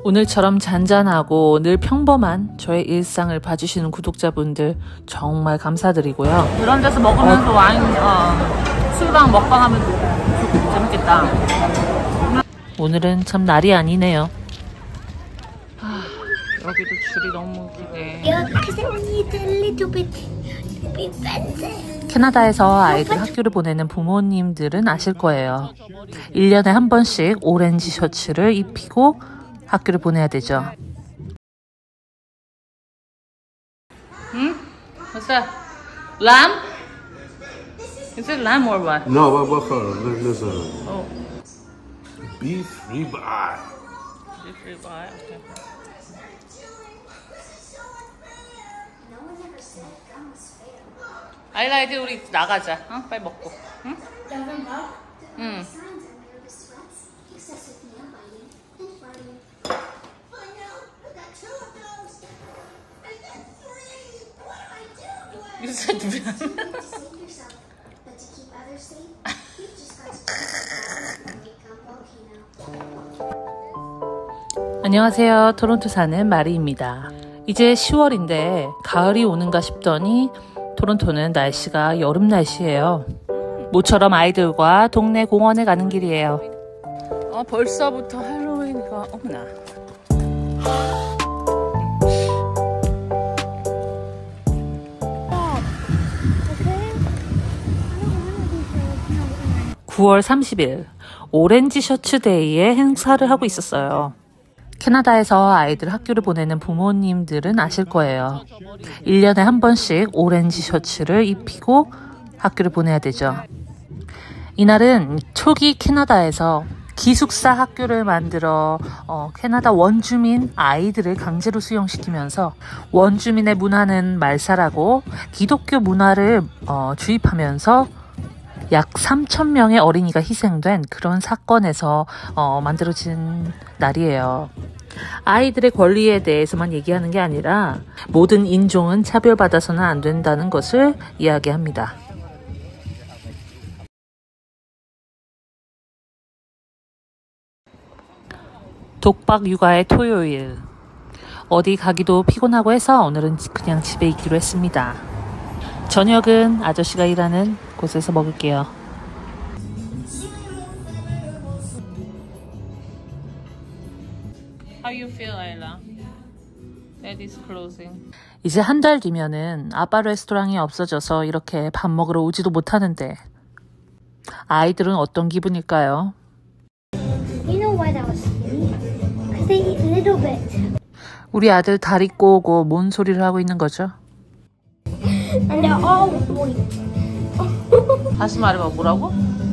오늘처럼 잔잔하고 늘 평범한 저의 일상을 봐주시는 구독자분들 정말 감사드리고요. 이런 데서 먹으면서 와인, 술랑 먹방하면 재밌겠다. 오늘은 참 날이 아니네요. 여기도 줄이 너무 기네. 캐나다에서 아이들 학교를 보내는 부모님들은 아실 거예요. 1년에 한 번씩 오렌지 셔츠를 입히고 학교를 보내야 되죠. 응? What's that? Lamb? Is it lamb or what? No, what color? There's a Oh, beef ribeye. beef ribeye. Okay. 아이라 이제 우리 나가자. 응? 빨리 먹고. 응? 응. You said 안녕하세요. 토론토 사는 마리입니다. 이제 10월인데 가을이 오는가 싶더니 토론토는 날씨가 여름 날씨예요. 모처럼 아이들과 동네 공원에 가는 길이에요. 벌써부터 할로윈이가 어머나. (9월 30일) 오렌지 셔츠 데이의 행사를 하고 있었어요. 캐나다에서 아이들 학교를 보내는 부모님들은 아실 거예요. 1년에 한 번씩 오렌지 셔츠를 입히고 학교를 보내야 되죠. 이날은 초기 캐나다에서 기숙사 학교를 만들어 캐나다 원주민 아이들을 강제로 수용시키면서 원주민의 문화는 말살하고 기독교 문화를 주입하면서 약 3,000명의 어린이가 희생된 그런 사건에서 만들어진 날이에요. 아이들의 권리에 대해서만 얘기하는 게 아니라 모든 인종은 차별받아서는 안 된다는 것을 이야기합니다. 독박 육아의 토요일. 어디 가기도 피곤하고 해서 오늘은 그냥 집에 있기로 했습니다. 저녁은 아저씨가 일하는 곳에서 먹을게요. How you feel, Ayla? That is closing. 이제 한 달 뒤면은 아빠 레스토랑이 없어져서 이렇게 밥 먹으러 오지도 못하는데 아이들은 어떤 기분일까요? You know why that was funny? Because they eat a little bit. 우리 아들 다리 꼬고 뭔 소리를 하고 있는 거죠? And they're all white. 다시 말해봐, 뭐라고?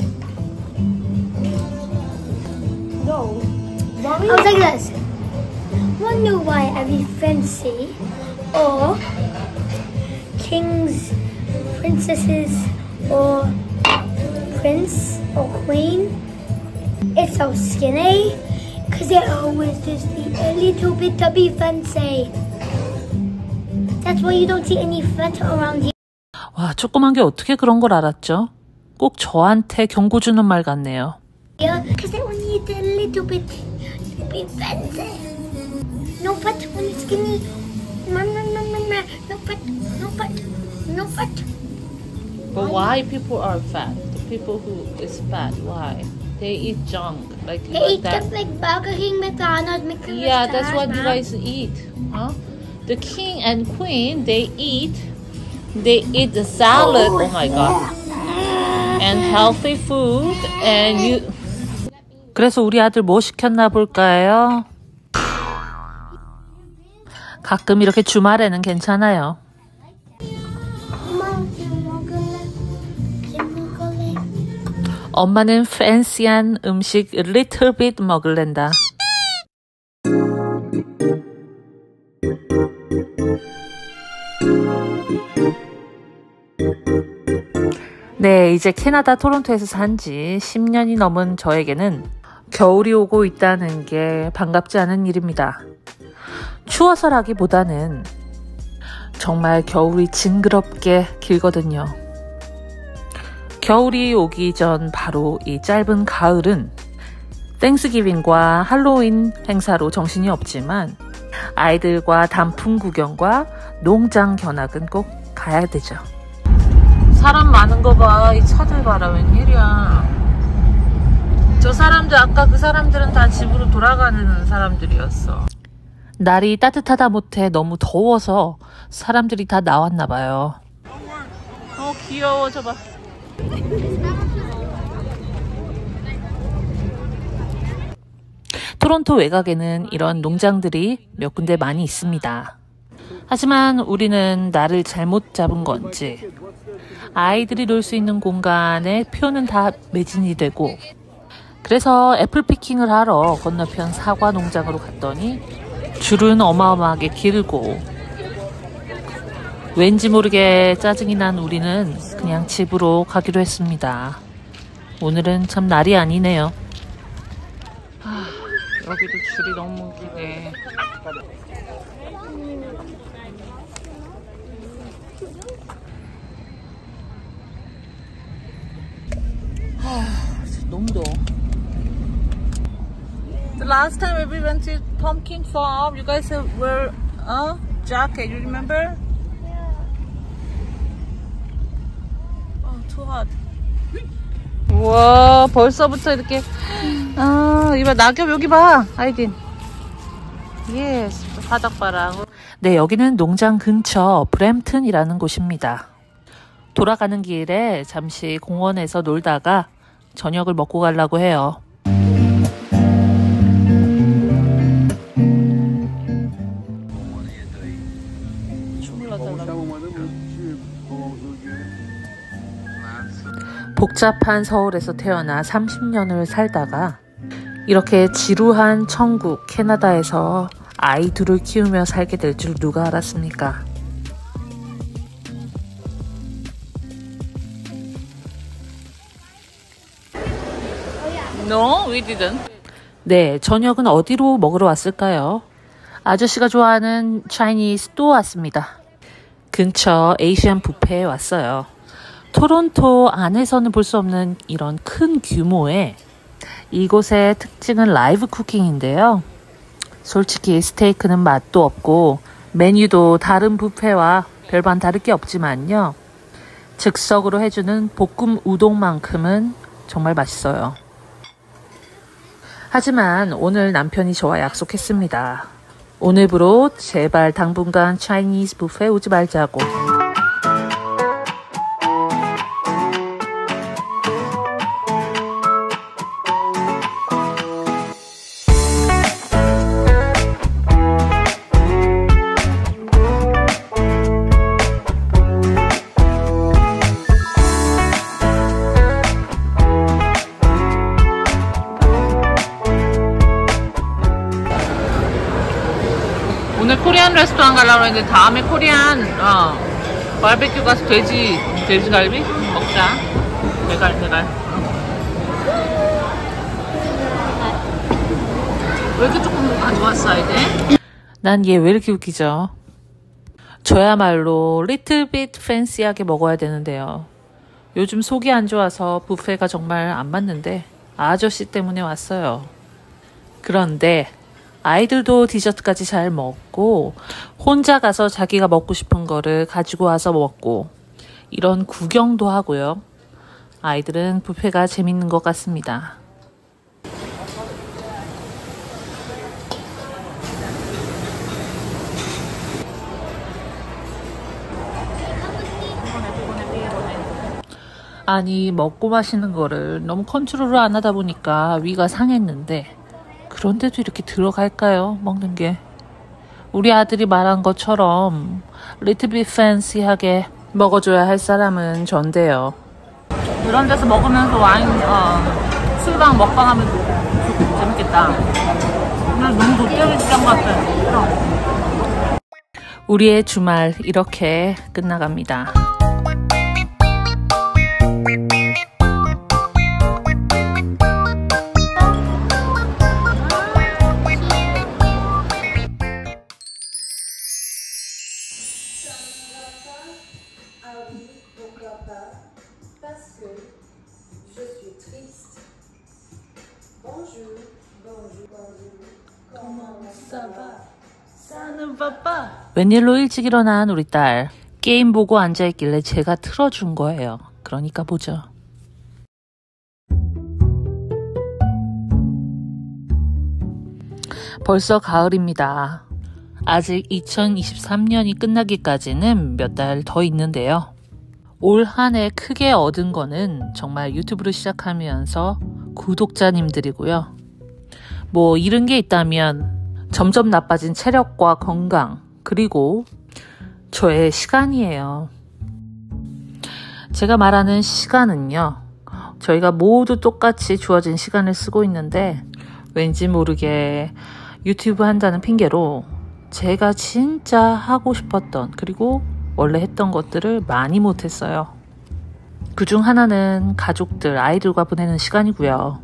No. I was like this. Wonder why every fancy or kings, princesses, or prince or queen is so skinny? Because they always just eat a little bit to be fancy. That's why you don't see any fat around here. 와, 조그만 게 어떻게 그런 걸 알았죠? 꼭 저한테 경고 주는 말 같네요. Because they only eat a little bit to be fancy. No fat when you're skinny. No fat, no fat, no fat. But why people are fat? The people who is fat, why? They eat junk. Like They eat that. stuff like Burger King, McDonald's, McDonald's. Yeah, that's what you guys eat. Huh? The king and queen, they eat the salad. Oh my god. And healthy food. And you. 그래서 우리 아들 뭐 시켰나 볼까요? 가끔 이렇게 주말에는 괜찮아요. 엄마는 팬시한 음식 little bit 먹을랜다. 네, 이제 캐나다 토론토에서 산 지 10년이 넘은 저에게는 겨울이 오고 있다는 게 반갑지 않은 일입니다. 추워서라기보다는 정말 겨울이 징그럽게 길거든요. 겨울이 오기 전 바로 이 짧은 가을은 땡스기빙과 할로윈 행사로 정신이 없지만 아이들과 단풍 구경과 농장 견학은 꼭 가야 되죠. 사람 많은 거 봐. 이 차들 봐라. 웬일이야. 저 사람들, 아까 그 사람들은 다 집으로 돌아가는 사람들이었어. 날이 따뜻하다 못해 너무 더워서 사람들이 다 나왔나 봐요. 귀여워. 저봐. 토론토 외곽에는 이런 농장들이 몇 군데 많이 있습니다. 하지만 우리는 날을 잘못 잡은 건지 아이들이 놀 수 있는 공간에 표는 다 매진이 되고, 그래서 애플 피킹을 하러 건너편 사과 농장으로 갔더니 줄은 어마어마하게 길고, 왠지 모르게 짜증이 난 우리는 그냥 집으로 가기로 했습니다. 오늘은 참 날이 아니네요. 여기도 줄이 너무 기네. 너무 더워. The last time we went to Pumpkin Farm, you guys were jacket. You remember? Oh, too hot. 우와, 벌써부터 이렇게. 이봐, 낙엽 여기 봐, 아이딘. 예스, 바닥 봐라. 네, 여기는 농장 근처 브램튼이라는 곳입니다. 돌아가는 길에 잠시 공원에서 놀다가 저녁을 먹고 가려고 해요. 복잡한 서울에서 태어나 30년을 살다가 이렇게 지루한 천국 캐나다에서 아이 둘을 키우며 살게 될 줄 누가 알았습니까? No, we didn't. 네, 저녁은 어디로 먹으러 왔을까요? 아저씨가 좋아하는 차이니즈 또 왔습니다. 근처 에이시안 뷔페에 왔어요. 토론토 안에서는 볼 수 없는 이런 큰 규모의 이곳의 특징은 라이브 쿠킹인데요. 솔직히 스테이크는 맛도 없고 메뉴도 다른 뷔페와 별반 다를 게 없지만요. 즉석으로 해주는 볶음 우동만큼은 정말 맛있어요. 하지만 오늘 남편이 저와 약속했습니다. 오늘부로 제발 당분간 차이니즈 뷔페 오지 말자고. 오늘 코리안 레스토랑 가려고 했는데 다음에 코리안 바베큐 가서 돼지갈비 먹자. 대갈. 왜 이렇게 조금 가져왔어, 이제? 난 얘 왜 이렇게 웃기죠? 저야말로 리틀 빛 팬시하게 먹어야 되는데요. 요즘 속이 안 좋아서 뷔페가 정말 안 맞는데 아저씨 때문에 왔어요. 그런데 아이들도 디저트까지 잘 먹고 혼자 가서 자기가 먹고 싶은 거를 가지고 와서 먹고 이런 구경도 하고요. 아이들은 뷔페가 재밌는 것 같습니다. 아니, 먹고 마시는 거를 너무 컨트롤을 안 하다 보니까 위가 상했는데 그런데도 이렇게 들어갈까요? 먹는 게. 우리 아들이 말한 것처럼 리틀 빗 팬시하게 먹어줘야 할 사람은 전데요. 이런 데서 먹으면서 와인, 술랑 먹방하면 재밌겠다. 오늘 너무 롯데리 시장 같아요. 우리의 주말 이렇게 끝나갑니다. Parce que je suis triste. Bonjour. 웬일로 일찍 일어난 우리 딸. 게임 보고 앉아있길래 제가 틀어준 거예요. 그러니까 보죠. 벌써 가을입니다. 아직 2023년이 끝나기까지는 몇 달 더 있는데요. 올 한 해 크게 얻은 거는 정말 유튜브를 시작하면서 구독자님들이고요. 뭐 잃은 게 있다면 점점 나빠진 체력과 건강, 그리고 저의 시간이에요. 제가 말하는 시간은요, 저희가 모두 똑같이 주어진 시간을 쓰고 있는데 왠지 모르게 유튜브 한다는 핑계로 제가 진짜 하고 싶었던, 그리고 원래 했던 것들을 많이 못했어요. 그중 하나는 가족들, 아이들과 보내는 시간이고요.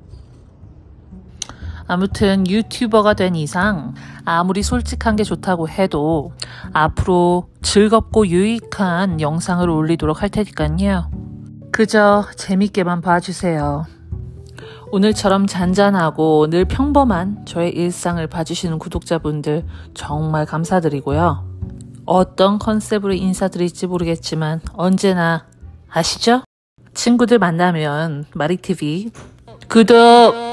아무튼 유튜버가 된 이상 아무리 솔직한 게 좋다고 해도 앞으로 즐겁고 유익한 영상을 올리도록 할 테니까요. 그저 재밌게만 봐주세요. 오늘처럼 잔잔하고 늘 평범한 저의 일상을 봐주시는 구독자분들 정말 감사드리고요. 어떤 컨셉으로 인사드릴지 모르겠지만 언제나 아시죠? 친구들 만나면 마리TV 구독!